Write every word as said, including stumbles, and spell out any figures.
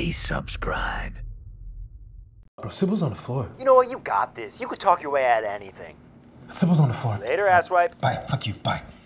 Please subscribe. Bro, Sybil's on the floor. You know what? You got this. You could talk your way out of anything. Sybil's on the floor. Later, asswipe. Bye. Fuck you. Bye.